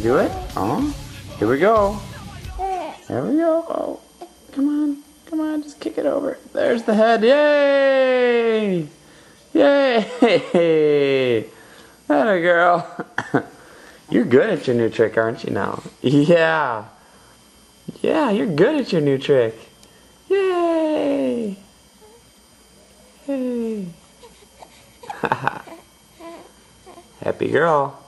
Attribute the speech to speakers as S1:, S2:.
S1: do it? Oh, here we go. There we go. Oh, come on, just kick it over. There's the head. Yay! Yay! Atta girl. You're good at your new trick, aren't you now? Yeah. Yeah, you're good at your new trick. Yay! Hey. Happy girl.